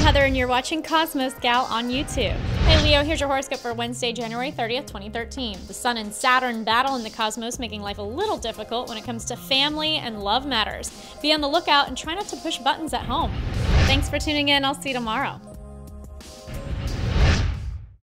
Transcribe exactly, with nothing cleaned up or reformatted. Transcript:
Heather, and you're watching Cosmos Gal on YouTube. Hey Leo, here's your horoscope for Wednesday, January thirtieth, twenty thirteen. The Sun and Saturn battle in the cosmos, making life a little difficult when it comes to family and love matters. Be on the lookout and try not to push buttons at home. Thanks for tuning in. I'll see you tomorrow.